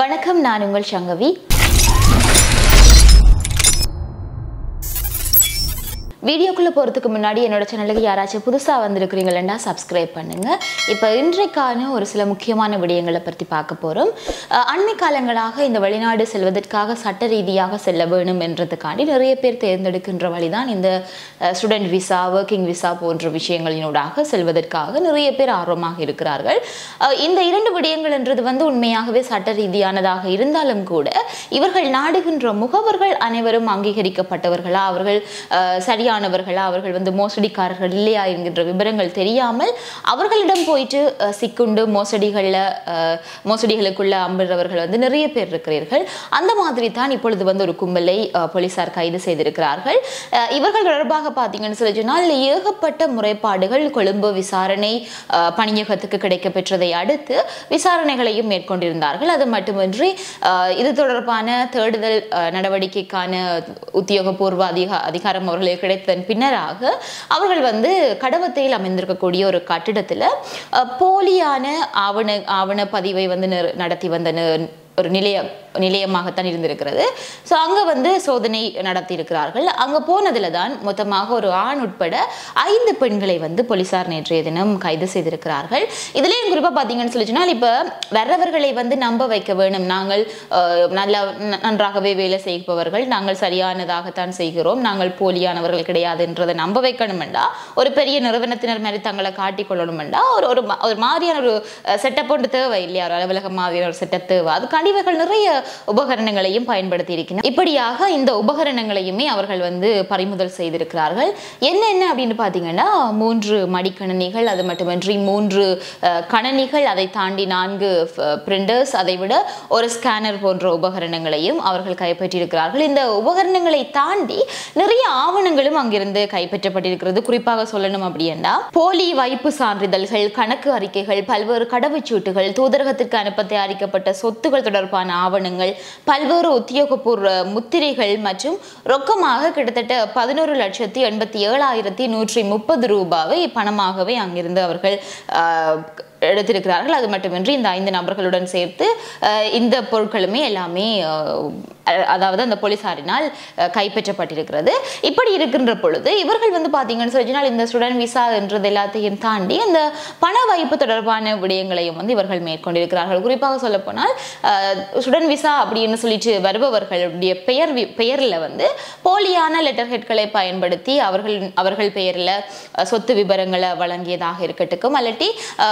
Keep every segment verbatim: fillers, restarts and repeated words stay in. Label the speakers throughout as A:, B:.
A: வணக்கம், நான் உங்கள் சங்கவி. வீடியோக்குள்ள போறதுக்கு முன்னாடி என்னோட சேனலுக்கு யாராச்சும் புதுசா வந்திருக்கிறீங்களா சப்ஸ்கிரைப் பண்ணுங்க. இப்போ இன்றைக்கான ஒரு சில முக்கியமான விடயங்களை பற்றி பார்க்க போறோம். அண்மை காலங்களாக இந்த வெளிநாடு செல்வதற்காக சட்ட ரீதியாக செல்ல வேணும் என்றதுக்காண்டி நிறைய பேர் தேர்ந்தெடுக்கின்ற வழிதான் இந்த ஸ்டூடெண்ட் விசா, ஒர்க்கிங் விசா போன்ற விஷயங்களினூடாக செல்வதற்காக நிறைய பேர் ஆர்வமாக இருக்கிறார்கள். இந்த இரண்டு விடயங்கள் என்றது வந்து உண்மையாகவே சட்ட ரீதியானதாக இருந்தாலும் கூட இவர்கள் நாடுகின்ற முகவர்கள் அனைவரும் அங்கீகரிக்கப்பட்டவர்களா, அவர்கள் சரியா ானவர்களா, அவர்கள் வந்து மோசடிக்காரர்கள் இல்லையா என்கின்ற விவரங்கள் தெரியாமல் அவர்களிடம் போயிட்டு சிக்குண்டு மோசடிகள்ல மோசடிகளுக்குள்ள அம்புறவர்கள் வந்து நிறைய பேர் இருக்கிறார்கள். அந்த மாதிரி தான் இப்பொழுது வந்து ஒரு கும்பலை போலீசார் கைது செய்திருக்கிறார்கள். இவர்கள் தொடர்பாக பார்த்தீங்கன்னு சொல்லி சொன்னால் ஏகப்பட்ட முறைப்பாடுகள் கொழும்பு விசாரணை பணியகத்துக்கு கிடைக்க பெற்றதை அடுத்து விசாரணைகளையும் மேற்கொண்டிருந்தார்கள். அது மட்டுமின்றி இது தொடர்பான தேடுதல் நடவடிக்கைக்கான உத்தியோகபூர்வ அதிக அதிகாரம் அவர்களுக்கு கிடைத்த பின்னராக அவர்கள் வந்து கடவத்தையில் அமைந்திருக்கக்கூடிய ஒரு கட்டிடத்தில் போலியான ஆவண ஆவண பதிவை வந்து நடத்தி வந்த ஒரு நிலைய நிலையமாகத்தான் இருந்திருக்கிறது. ஸோ அங்கே வந்து சோதனை நடத்தி இருக்கிறார்கள். அங்கே போனதில் தான் மொத்தமாக ஒரு ஆண் உட்பட ஐந்து பெண்களை வந்து போலீசார் நேற்றைய தினம் கைது செய்திருக்கிறார்கள். இதுலேயும் குறிப்பாக பார்த்தீங்கன்னு சொல்லி சொன்னால் இப்போ வர்றவர்களை வந்து நம்ப வைக்க வேணும், நாங்கள் நல்லா நன்றாகவே வேலை செய்பவர்கள், நாங்கள் சரியானதாகத்தான் செய்கிறோம், நாங்கள் போலியானவர்கள் கிடையாதுன்றதை நம்ப வைக்கணுமெண்டா ஒரு பெரிய நிறுவனத்தினர் மாதிரி தங்களை காட்டிக்கொள்ளணுமெண்டா ஒரு ஒரு மாதிரியான ஒரு செட்டப் ஒன்று தேவை இல்லையா, ஒரு அலுவலகம் மாதிரியான ஒரு செட்டப் தேவை. அது கண்டிப்பாக நிறைய உபகரணங்களையும் பயன்படுத்தி இருக்கிறார். இப்படியாக இந்த உபகரணங்களையுமே அவர்கள் வந்து பறிமுதல் செய்திருக்கிறார்கள். என்னென்ன அப்படின்னு பார்த்தீங்கன்னா மூன்று மடிக்கணினிகள், அது மட்டுமின்றி மூன்று கணனிகள், அதை தாண்டி நான்கு பிரிண்டர்ஸ், அதை விட ஒரு ஸ்கேனர் போன்ற உபகரணங்களையும் அவர்கள் கைப்பற்றியிருக்கிறார்கள். இந்த உபகரணங்களை தாண்டி நிறைய ஆவணங்களும் அங்கிருந்து கைப்பற்றப்பட்டிருக்கிறது. குறிப்பாக சொல்லணும் அப்படின்னா போலி வைப்பு சான்றிதழ்கள், கணக்கு அறிக்கைகள், பல்வேறு கடவுச்சீட்டுகள், தூதரகத்திற்கு அனுப்ப தயாரிக்கப்பட்ட சொத்துக்கள் தொடர்பான ஆவணங்கள், பல்வேறு உத்தியோகபூர்வ முத்திரைகள் மற்றும் ரொக்கமாக கிட்டத்தட்ட பதினோரு லட்சத்தி எண்பத்தி ஏழாயிரத்தி நூற்றி முப்பது ரூபாவை பணமாகவே அங்கிருந்து அவர்கள் எடுத்திருக்கிறார்கள். அது மட்டுமின்றி இந்த ஐந்து நபர்களுடன் சேர்த்து இந்த பொருட்களுமே எல்லாமே அதாவது அந்த போலீசாரினால் கைப்பற்றப்பட்டிருக்கிறது. இப்படி இருக்கின்ற பொழுது இவர்கள் வந்து பார்த்தீங்கன்னு சொன்னால் இந்த ஸ்டூடெண்ட் விசா என்றது எல்லாத்தையும் தாண்டி அந்த பண வைப்பு தொடர்பான விடயங்களையும் வந்து இவர்கள் மேற்கொண்டிருக்கிறார்கள். குறிப்பாக சொல்லப்போனால் ஸ்டூடெண்ட் விசா அப்படின்னு சொல்லிட்டு வருபவர்களுடைய பெயர் பெயரில் வந்து போலியான லெட்டர் ஹெட்களை பயன்படுத்தி அவர்கள் அவர்கள் பெயரில் சொத்து விவரங்களை வழங்கியதாக இருக்கட்டும், அல்லட்டி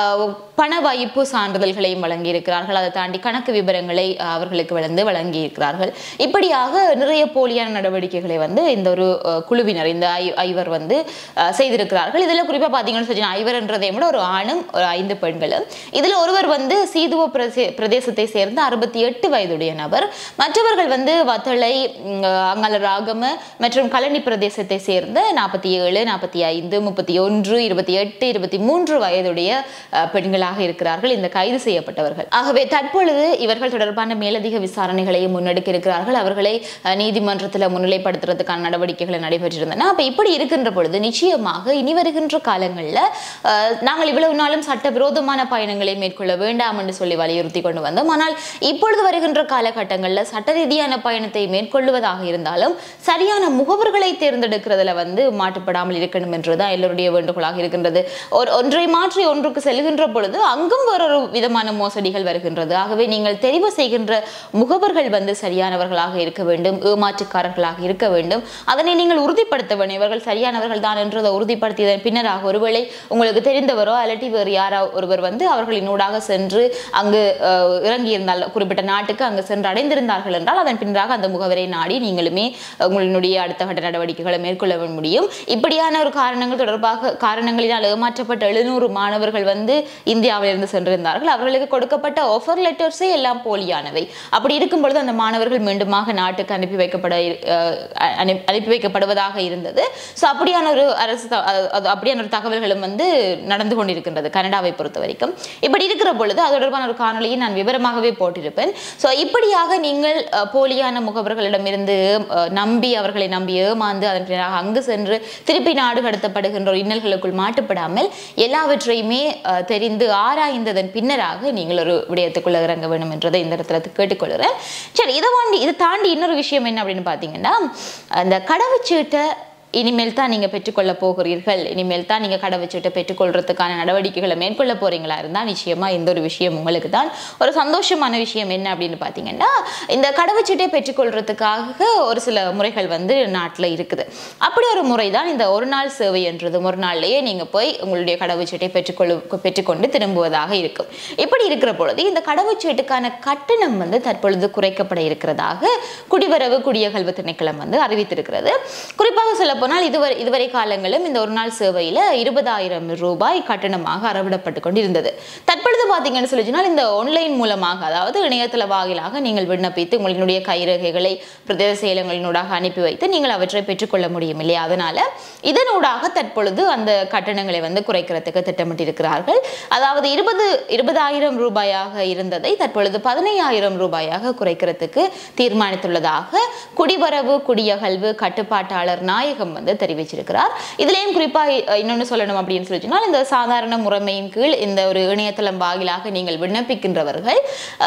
A: பண வைப்பு சான்றிதழ்களையும் வழங்கியிருக்கிறார்கள். அதை தாண்டி கணக்கு விவரங்களை அவர்களுக்கு வந்து வழங்கியிருக்கிறார்கள். இப்படியாக நிறைய போலியான நடவடிக்கைகளை வந்து இந்த ஒரு குழுவினர், இந்த ஐவர் வந்து செய்திருக்கிறார்கள். இதில் குறிப்பாக பார்த்தீங்கன்னு சொல்லி ஐவர் என்றதை விட ஒரு ஆணும் ஒரு ஐந்து பெண்களும். இதில் ஒருவர் வந்து சீதுவ பிரதேசத்தை சேர்ந்த அறுபத்தி எட்டு வயதுடைய நபர், மற்றவர்கள் வந்து வத்தளை, அங்கல ராகம மற்றும் கலனி பிரதேசத்தை சேர்ந்த நாற்பத்தி ஏழு நாற்பத்தி ஐந்து முப்பத்தி ஒன்று இருபத்தி எட்டு இருபத்தி மூன்று வயதுடைய பெண்களாக இருக்கிறார்கள் இந்த கைது செய்யப்பட்டவர்கள். ஆகவே தற்பொழுது இவர்கள் தொடர்பான மேலதிக விசாரணைகளையும் முன்னெடுக்க இருக்கிறார்கள். அவர்களை நீதிமன்றத்தில் முன்னிலைப்படுத்துறதுக்கான நடவடிக்கைகள் நடைபெற்றிருந்தன. அப்ப இப்படி இருக்கின்ற பொழுது நிச்சயமாக இனி வருகின்ற காலங்களில் நாங்கள் இவ்வளவு நாளும் சட்டவிரோதமான பயணங்களை மேற்கொள்ள வேண்டாம் என்று சொல்லி வலியுறுத்தி கொண்டு வந்தோம். ஆனால் இப்பொழுது வருகின்ற காலகட்டங்களில் சட்ட ரீதியான பயணத்தை மேற்கொள்வதாக இருந்தாலும் சரியான முகவர்களை தேர்ந்தெடுக்கிறதுல வந்து மாட்டுப்படாமல் இருக்கணும் என்றுதான் எல்லோருடைய வேண்டுகோளாக இருக்கின்றது. ஒரு ஒன்றை மாற்றி ஒன்றுக்கு செல்கின்ற பொழுது அங்கும் வேறொரு விதமான மோசடிகள் வருகின்றது. ஆகவே நீங்கள் தெரிவு செய்கின்ற முகவர்கள் வந்து சரியானவர்களாக இருக்க வேண்டும், ஏமாற்றுக்காரர்களாக இருக்க வேண்டும். அதனை நீங்கள் உறுதிப்படுத்த வேண்டும். இவர்கள் சரியானவர்கள் தான் என்றதை உறுதிப்படுத்தியதன் பின்னராக ஒருவேளை உங்களுக்கு தெரிந்தவரோ அல்லட்டி வேறு யாரோ ஒருவர் வந்து அவர்களின் ஊடாக சென்று அங்கு இறங்கி இருந்தால், குறிப்பிட்ட நாட்டுக்கு அங்கு சென்று அடைந்திருந்தார்கள் என்றால் அதன் பின்னராக அந்த முகவரை நாடி நீங்களுமே உங்களுடைய அடுத்த கட்ட நடவடிக்கைகளை மேற்கொள்ள முடியும். இப்படியான ஒரு காரணங்கள் தொடர்பாக காரணங்களினால் ஏமாற்றப்பட்ட எழுநூறு மாணவர்கள் வந்து இந்தியாவிலிருந்து சென்றிருந்தார்கள். அவர்களுக்கு கொடுக்கப்பட்ட ஆஃபர் லெட்டர்ஸே எல்லாம் போலியானவை. அப்படி இருக்கும் பொழுது அந்த மாணவர்கள் மீண்டுமாக நாட்டுக்கு அனுப்பி வைக்கப்பட அனுப்பி வைக்கப்படுவதாக இருந்தது. ஸோ அப்படியான ஒரு அரசு அப்படியான ஒரு தகவல்களும் வந்து நடந்து கொண்டிருக்கின்றது கனடாவை பொறுத்த வரைக்கும். இப்படி இருக்கிற பொழுது அது தொடர்பான ஒரு காணொலியை நான் விவரமாகவே போட்டிருப்பேன். ஸோ இப்படியாக நீங்கள் போலியான முகவர்களிடமிருந்து நம்பி அவர்களை நம்பி ஏமாந்து அதன் பிறகு அங்கு சென்று திருப்பி நாடு கடத்தப்படுகின்ற இன்னல்களுக்குள் மாட்டுப்படாமல் எல்லாவற்றையுமே தெரிந்து ஆராய்ந்ததன் பின்னராக நீங்கள் ஒரு விடயத்துக்குள்ள இறங்க வேண்டும் என்றதை இந்த இடத்துல கேட்டுக்கொள்கிறேன். சரி, இதை வாண்டி இதை தாண்டி இன்னொரு விஷயம் என்ன அப்படின்னு பார்த்தீங்கன்னா, அந்த கடவுச்சீட்டை இனிமேல் தான் நீங்கள் பெற்றுக்கொள்ள போகிறீர்கள், இனிமேல் தான் நீங்கள் கடவுச்சீட்டை பெற்றுக்கொள்றதுக்கான நடவடிக்கைகளை மேற்கொள்ள போறீங்களா இருந்தால் நிச்சயமாக இந்த ஒரு விஷயம் உங்களுக்கு தான் ஒரு சந்தோஷமான விஷயம். என்ன அப்படின்னு பார்த்தீங்கன்னா, இந்த கடவுச்சீட்டை பெற்றுக்கொள்றதுக்காக ஒரு சில முறைகள் வந்து நாட்டில் இருக்குது. அப்படி ஒரு முறை தான் இந்த ஒரு நாள் சேவை என்றது. ஒரு நாள்லேயே நீங்கள் போய் உங்களுடைய கடவுச்சீட்டை பெற்றுக்கொள்ளு பெற்றுக்கொண்டு திரும்புவதாக இருக்கும். இப்படி இருக்கிற பொழுது இந்த கடவுச்சீட்டுக்கான கட்டணம் வந்து தற்பொழுது குறைக்கப்பட இருக்கிறதாக குடிவரவு குடியகல்வு திணைக்களம் வந்து அறிவித்திருக்கிறது. குறிப்பாக சொல்ல போனால் இதுவரை இதுவரை காலங்களும் இந்த ஒரு நாள் சேவையில இருபதாயிரம் ரூபாய் கட்டணமாக அறவிடப்பட்டு கொண்டிருந்தது. தற்பொழுது பார்த்தீங்கன்னு சொல்லி சொன்னால் இந்த ஆன்லைன் மூலமாக, அதாவது இணையதள வாயிலாக நீங்கள் விண்ணப்பித்து உங்களுடைய கைரேகைகளை பிரதேச செயலகங்களினூடாக அனுப்பி வைத்து நீங்கள் அவற்றை பெற்றுக்கொள்ள முடியும் இல்லையா? அதனால இதனூடாக தற்பொழுது அந்த கட்டணங்களை வந்து குறைக்கிறதுக்கு திட்டமிட்டிருக்கிறார்கள். அதாவது இருபது இருபதாயிரம் ரூபாயாக இருந்ததை தற்பொழுது பதினையாயிரம் ரூபாயாக குறைக்கிறதுக்கு தீர்மானித்துள்ளதாக குடிவரவு குடியகல்வு கட்டுப்பாட்டாளர் நாயகம் வந்து தெரிவிச்சிருக்கிறார். இதுலயும் குறிப்பா இன்னொன்னு சொல்லணும் அப்படின்னு சொல்லி சொன்னால், இந்த சாதாரண முறைமையின் கீழ் இந்த ஒரு இணையதளம் வாயிலாக நீங்கள் விண்ணப்பிக்கின்றவர்கள்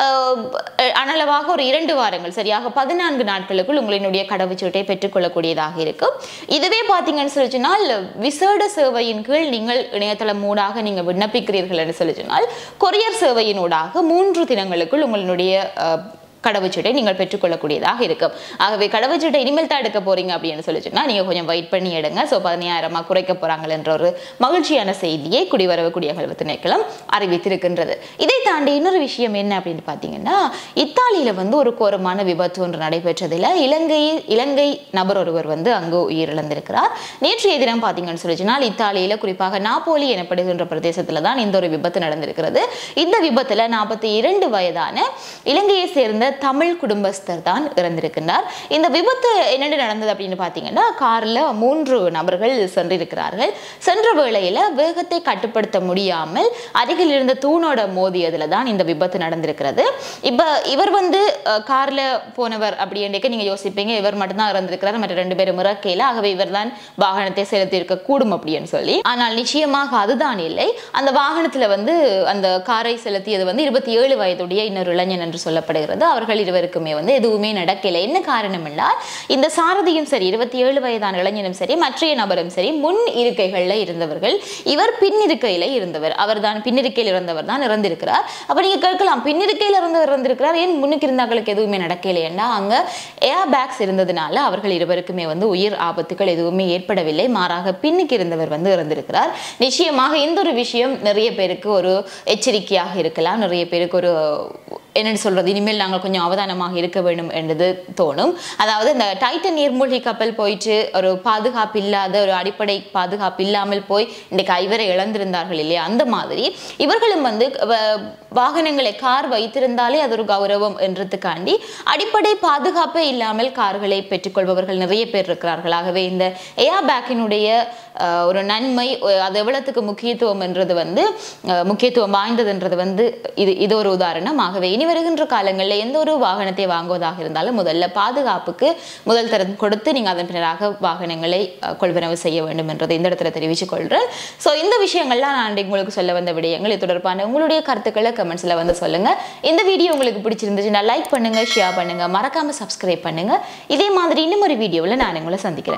A: அனளவாக ஒரு இரண்டு வாரங்கள், சரியாக பதினான்கு நாட்களுக்குள் உங்களுடைய கடவுச்சீட்டை பெற்றுக்கொள்ளக்கூடியதாக இருக்கும். இதுவே பார்த்தீங்கன்னு சொல்லி சொன்னால், விசேட சேவையின் கீழ் நீங்கள் இணையதளம் ஊடாக நீங்கள் விண்ணப்பிக்கிறீர்கள் என்று சொல்லி சொன்னால், கொரியர் சேவையினூடாக மூன்று தினங்களுக்குள் உங்களுடைய கடவுச்சீட்டை நீங்கள் பெற்றுக்கொள்ளக்கூடியதாக இருக்கும். ஆகவே கடவுச்சீட்டை இனிமேல் தான் எடுக்க போறீங்க அப்படின்னு சொல்லி சொன்னா நீங்க கொஞ்சம் வெயிட் பண்ணி எடுங்க. ஸோ பதினாயிரமா குறைக்க போறாங்க என்ற ஒரு மகிழ்ச்சியான செய்தியை குடிவரவு குடியகல்வு திணைக்களம் அறிவித்திருக்கின்றது. இதை தாண்டி இன்னொரு விஷயம் என்ன அப்படின்னு பார்த்தீங்கன்னா, இத்தாலியில வந்து ஒரு கோரமான விபத்து ஒன்று நடைபெற்றதில் இலங்கை இலங்கை நபர் ஒருவர் வந்து அங்கு உயிரிழந்திருக்கிறார். நேற்றைய தினம் பார்த்தீங்கன்னு சொல்லி சொன்னால், இத்தாலியில குறிப்பாக நாப்போலி எனப்படுகின்ற பிரதேசத்துல தான் இந்த ஒரு விபத்து நடந்திருக்கிறது. இந்த விபத்துல நாற்பத்தி இரண்டு வயதான இலங்கையை சேர்ந்த தமிழ் குடும்பஸ்தர் தான் இறந்திருக்கிறார். இந்த விபத்து என்னென்ன நடந்தது அப்படின்னு பார்த்தீங்கன்னா, கார்ல மூன்று நபர்கள் சென்றிருக்கிறார்கள். சென்ற வேளையில வேகத்தை கட்டுப்படுத்த முடியாமல் அருகில் இருந்த தூணோட மோதியதுல தான் இந்த விபத்து நடந்திருக்கிறது. இப்ப இவர் வந்து கார்ல போனவர் அப்படின்றக்க நீங்க யோசிப்பீங்க, இவர் மட்டும்தான் இறந்திருக்கிறார், மற்ற ரெண்டு பேரும் இறக்கையில, ஆகவே இவர் தான் வாகனத்தை செலுத்தி இருக்க கூடும் அப்படின்னு சொல்லி. ஆனால் நிச்சயமாக அதுதான் இல்லை. அந்த வாகனத்துல வந்து அந்த காரை செலுத்தியது வந்து இருபத்தி ஏழு வயதுடைய இன்னொரு இளைஞன் என்று சொல்லப்படுகிறது. அவர்கள் இருவருக்குமே வந்து எதுவுமே நடக்கல. என்ன காரணம் என்றால், இந்த சாரதியும் சரி, இருபத்தி ஏழு வயதான இளைஞனும் சரி, மற்றைய நபரும் சரி முன் இருக்கைகள்ல இருந்தவர்கள், இவர் பின் இருக்கையில இருந்தவர். அவர் தான் பின்னிருக்கையில் இருந்தவர் தான் இறந்திருக்கிறார். அப்ப நீங்க கேட்கலாம், பின்னிருக்கையில் இருந்தவர் இறந்திருக்கிறார், ஏன் முன்னுக்கு இருந்தாங்களுக்கு எதுவுமே நடக்கலைன்னா, அங்க ஏர் பேக்ஸ் இருந்ததுனால அவர்கள் இருவருக்குமே வந்து உயிர் ஆபத்துகள் எதுவுமே ஏற்படவில்லை. மாறாக பின்னுக்கு இருந்தவர் வந்து இறந்திருக்கிறார். நிச்சயமாக இந்த ஒரு விஷயம் நிறைய பேருக்கு ஒரு எச்சரிக்கையாக இருக்கலாம். நிறைய பேருக்கு ஒரு என்னன்னு சொல்றது, இனிமேல் நாங்கள் கொஞ்சம் அவதானமாக இருக்க வேண்டும் என்றது தோணும். அதாவது இந்த டைட்டன் நீர்மூழ்கி கப்பல் போயிட்டு ஒரு பாதுகாப்பு இல்லாத, ஒரு அடிப்படை பாதுகாப்பு இல்லாமல் போய் இன்றைக்கு ஐவரை இழந்திருந்தார்கள் இல்லையா? அந்த மாதிரி இவர்களும் வந்து வாகனங்களை, கார் வைத்திருந்தாலே அது ஒரு கௌரவம் என்றதுக்காண்டி அடிப்படை பாதுகாப்பே இல்லாமல் கார்களை பெற்றுக்கொள்பவர்கள் நிறைய பேர் இருக்கிறார்கள். ஆகவே இந்த ஏர் பேக்கினுடைய ஒரு நன்மை, அது எவ்வளவுக்கு முக்கியத்துவம் என்றது வந்து முக்கியத்துவம் வாய்ந்ததுன்றது வந்து இது இது ஒரு உதாரணம். ஆகவே இனி வருகின்ற காலங்களில் எந்த ஒரு வாகனத்தை வாங்குவதாக இருந்தாலும் முதல்ல பாதுகாப்புக்கு முதல் தரம் கொடுத்து நீங்கள் அதன் பின்னராக வாகனங்களை கொள்வனவு செய்ய வேண்டும் என்றதை இந்த இடத்துல தெரிவித்துக் கொள்கிறேன். ஸோ இந்த விஷயங்கள்லாம் நான் உங்களுக்கு சொல்ல வந்த விடயங்கள். இது தொடர்பான உங்களுடைய கருத்துக்களை கமெண்ட்ஸ்ல வந்து சொல்லுங்க. இந்த வீடியோ உங்களுக்கு பிடிச்சிருந்துச்சுன்னா லைக் பண்ணுங்க, ஷேர் பண்ணுங்க, மறக்காம சப்ஸ்கிரைப் பண்ணுங்க. இதே மாதிரி இன்னும் ஒரு வீடியோவில் நான் உங்களை சந்திக்கிறேன்.